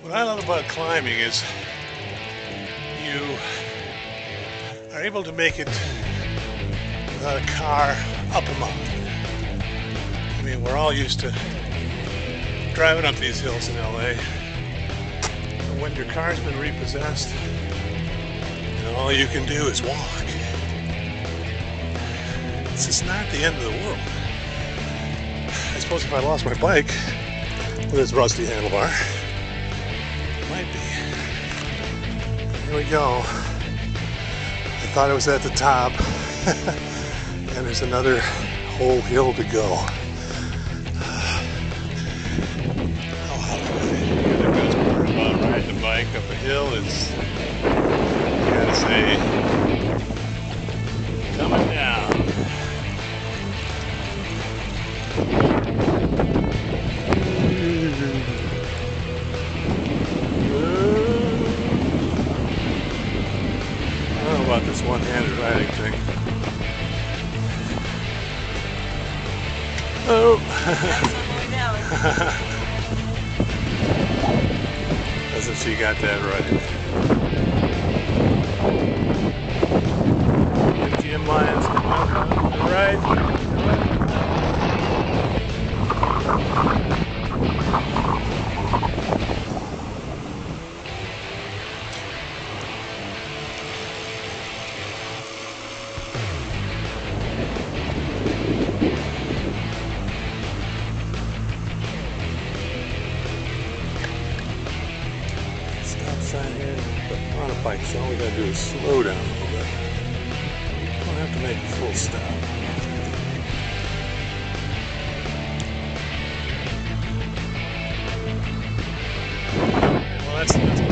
What I love about climbing is you are able to make it without a car up a mountain. I mean, we're all used to driving up these hills in LA. But when your car's been repossessed, and all you can do is walk, it's just not the end of the world. I suppose if I lost my bike with its rusty handlebar, it might be. Here we go. I thought I was at the top, and there's another whole hill to go. The best part about riding a bike up a hill is, you gotta say, coming down. I don't know about this one-handed riding thing. Oh! As if she got that right. MGM Lions come out to the right. Sign here, but we're on a bike, so all we gotta do is slow down a little bit. Don't have to make a full stop. Well, that's